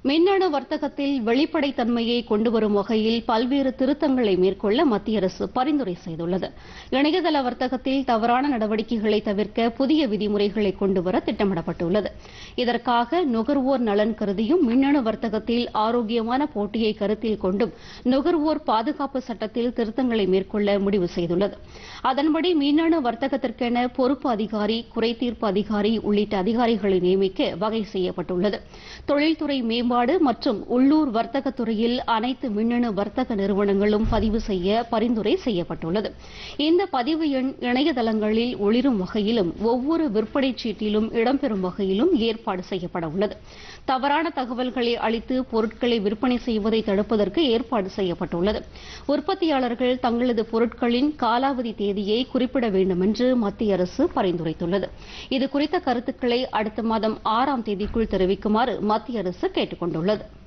மின்னணு வர்த்தகத்தில் வெளிப்படைத்தன்மையை கொண்டுவரும் வகையில் பல்வேறு திருத்தங்களை மேற்கொள்ள மத்திய அரசு பரிந்துரை செய்துள்ளது. இணையதள வர்த்தகத்தில் தவறான நடவடிக்கைகளை தவிர்க்க புதிய விதிமுறைகளை கொண்டுவர திட்டமிடப்பட்டுள்ளது. இதற்காக நுகர்வோர் நலன் கருதியும் மின்னணு வர்த்தகத்தில் ஆரோக்கியமான போட்டியை கருத்தில் கொண்டும் நுகர்வோர் பாதுகாப்பு சட்டத்தில் திருத்தங்களை மேற்கொள்ள முடிவு செய்துள்ளது. அதன்படி மின்னணு வர்த்தகத்திற்கென பொறுப்பு அதிகாரி, குறைதீர்ப்பு அதிகாரி உள்ளிட்ட அதிகாரிகளை நியமிக்க வகை செய்யப்பட்டுள்ளது. தொழில்துறை மேம்பாடு மற்றும் உள்ளூர் வர்த்தகத் துறையில் அனைத்து மின்னணு வர்த்தக நிறுவனங்களும் பதிவு செய்ய பரிந்துரை செய்யப்பட்டுள்ளது. இந்த பதிவு எண் இணையதளங்களில் ஒளிரும் வகையிலும் ஒவ்வொரு விற்பனை சீட்டிலும் இடம்பெறும் வகையிலும் ஏற்பாடு செய்யப்பட உள்ளது. தவறான தகவல்களை அளித்து பொருட்களை விற்பனை செய்வதை தடுப்பதற்கு ஏற்பாடு செய்யப்பட்டுள்ளது. உற்பத்தியாளர்கள் தங்களது பொருட்களின் காலாவதி தேதியை குறிப்பிட வேண்டும் என்று மத்திய அரசு பரிந்துரைத்துள்ளது. இதுகுறித்த கருத்துக்களை அடுத்த மாதம் 6ஆம் தேதிக்குள் தெரிவிக்குமாறு மத்திய அரசு கேட்டுக் கொண்டுள்ளது.